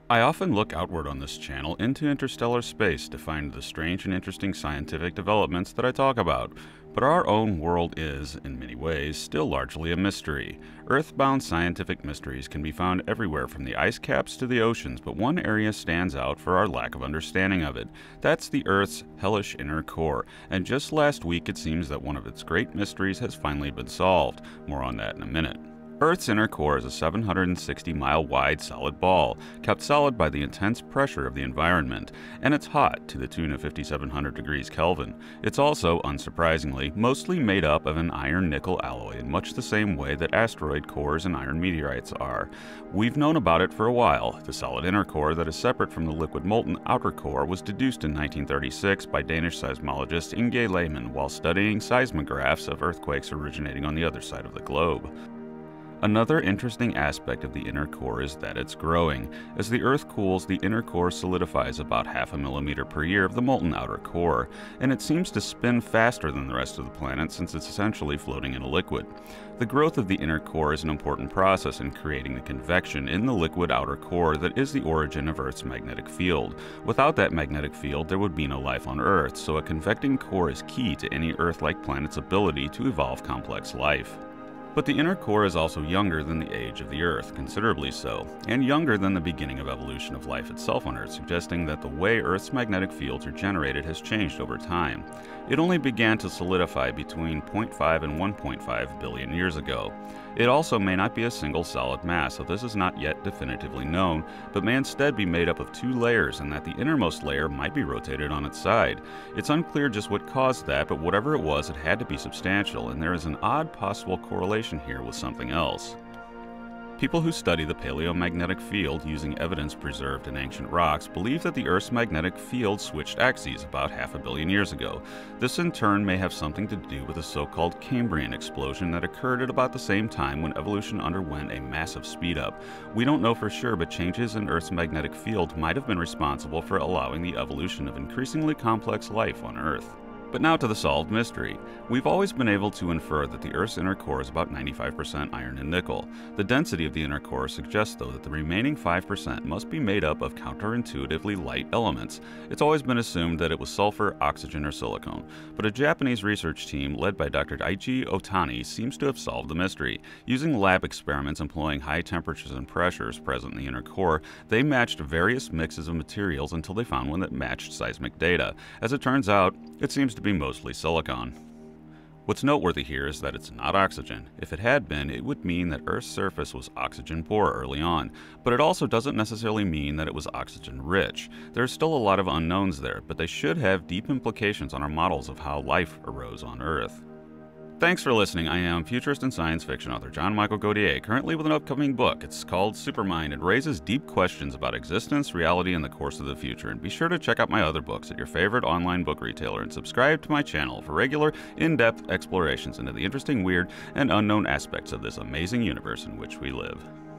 I often look outward on this channel into interstellar space to find the strange and interesting scientific developments that I talk about, but our own world is, in many ways, still largely a mystery. Earthbound scientific mysteries can be found everywhere from the ice caps to the oceans, but one area stands out for our lack of understanding of it. That's the Earth's hellish inner core, and just last week it seems that one of its great mysteries has finally been solved. More on that in a minute. Earth's inner core is a 760-mile-wide solid ball, kept solid by the intense pressure of the environment, and it's hot to the tune of 5,700 degrees Kelvin. It's also, unsurprisingly, mostly made up of an iron-nickel alloy in much the same way that asteroid cores and iron meteorites are. We've known about it for a while. The solid inner core that is separate from the liquid molten outer core was deduced in 1936 by Danish seismologist Inge Lehmann while studying seismographs of earthquakes originating on the other side of the globe. Another interesting aspect of the inner core is that it's growing. As the Earth cools, the inner core solidifies about half a millimeter per year of the molten outer core, and it seems to spin faster than the rest of the planet since it's essentially floating in a liquid. The growth of the inner core is an important process in creating the convection in the liquid outer core that is the origin of Earth's magnetic field. Without that magnetic field, there would be no life on Earth, so a convecting core is key to any Earth-like planet's ability to evolve complex life. But the inner core is also younger than the age of the Earth, considerably so, and younger than the beginning of evolution of life itself on Earth, suggesting that the way Earth's magnetic fields are generated has changed over time. It only began to solidify between 0.5 and 1.5 billion years ago. It also may not be a single solid mass, so this is not yet definitively known, but may instead be made up of two layers and that the innermost layer might be rotated on its side. It's unclear just what caused that, but whatever it was, it had to be substantial, and there is an odd possible correlation here with something else. People who study the paleomagnetic field using evidence preserved in ancient rocks believe that the Earth's magnetic field switched axes about half a billion years ago. This in turn may have something to do with the so-called Cambrian Explosion that occurred at about the same time when evolution underwent a massive speed-up. We don't know for sure, but changes in Earth's magnetic field might have been responsible for allowing the evolution of increasingly complex life on Earth. But now to the solved mystery. We've always been able to infer that the Earth's inner core is about 95% iron and nickel. The density of the inner core suggests, though, that the remaining 5% must be made up of counterintuitively light elements. It's always been assumed that it was sulfur, oxygen, or silicon, but a Japanese research team led by Dr. Daichi Otani seems to have solved the mystery. Using lab experiments employing high temperatures and pressures present in the inner core, they matched various mixes of materials until they found one that matched seismic data. As it turns out, it seems to be mostly silicon. What's noteworthy here is that it's not oxygen. If it had been, it would mean that Earth's surface was oxygen-poor early on, but it also doesn't necessarily mean that it was oxygen-rich. There's still a lot of unknowns there, but they should have deep implications on our models of how life arose on Earth. Thanks for listening. I am futurist and science fiction author John Michael Gaudier, currently with an upcoming book. It's called Supermind and raises deep questions about existence, reality, and the course of the future. And be sure to check out my other books at your favorite online book retailer and subscribe to my channel for regular, in-depth explorations into the interesting, weird, and unknown aspects of this amazing universe in which we live.